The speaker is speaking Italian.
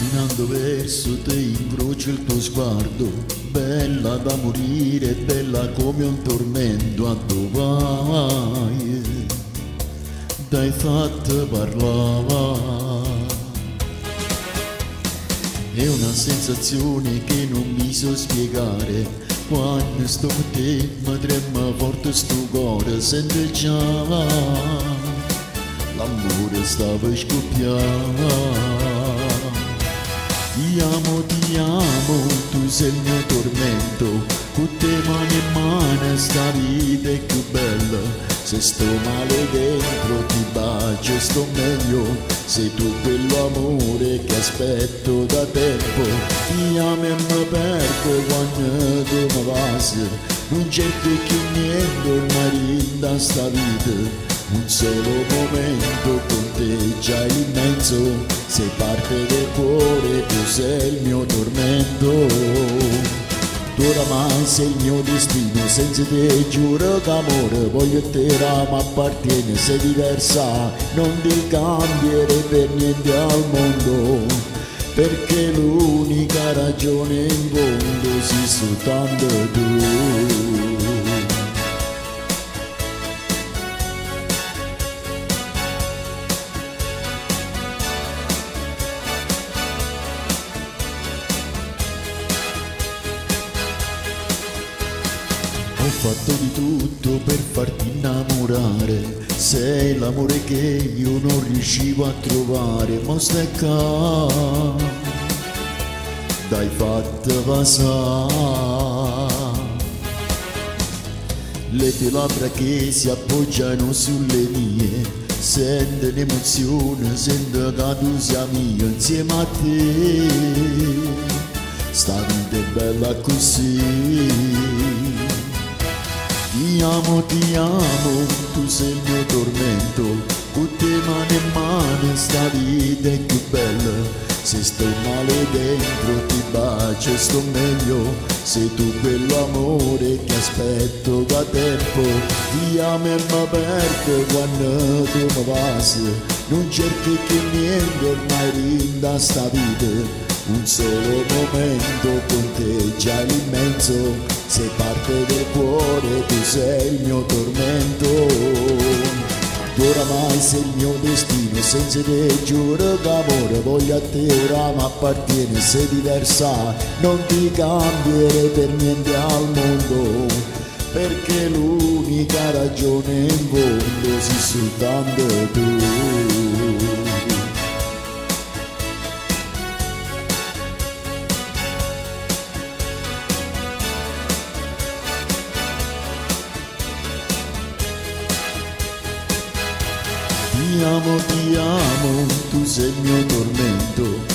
Camminando verso te incrocio il tuo sguardo, bella da morire, bella come un tormento. A dove vai? T'hai fatto parlare. È una sensazione che non mi so spiegare. Quando sto con te mi trema forte sto cuore. Sento già l'amore sta per scoppiare. Ti amo, tu sei il mio tormento. Con te mano in mano sta vita è più bella. Se sto male dentro ti bacio e sto meglio. Sei tu quell'amore che aspetto da tempo. Ti amo e mi perdo quando tu mi passi. Non c'è più niente ormai da sta vita. Un solo momento con te già immenso. Sei parte del cuore, tu sei il mio tormento. Tu oramai sei il mio destino, senza te giuro d'amore, voglio te ma appartiene, sei diversa, non ti cambierei per niente al mondo, perché l'unica ragione in fondo sei soltanto tu. Ho fatto di tutto per farti innamorare, sei l'amore che io non riuscivo a trovare, ma stai qua, dai fatto passare. Le tue labbra che si appoggiano sulle mie, sento l'emozione, sento che tu sia mia insieme a te. Sta vita è bella così. Ti amo, tu sei il mio tormento, con te mano in mano sta vita è più bella. Se sto male dentro ti bacio e sto meglio, sei tu quell'amore che aspetto da tempo. Ti amo e mi perdo quando tu mi passi, non cerchi più niente ormai rinda sta vita. Un solo momento con te già l'immenso, sei parte del cuore, tu sei il mio tormento. Tu oramai sei il mio destino, senza te giuro d'amore, voglio a te ora ma appartiene, sei diversa, non ti cambierei per niente al mondo, perché l'unica ragione in fondo sei soltanto tu. Ti amo, tu sei il mio tormento.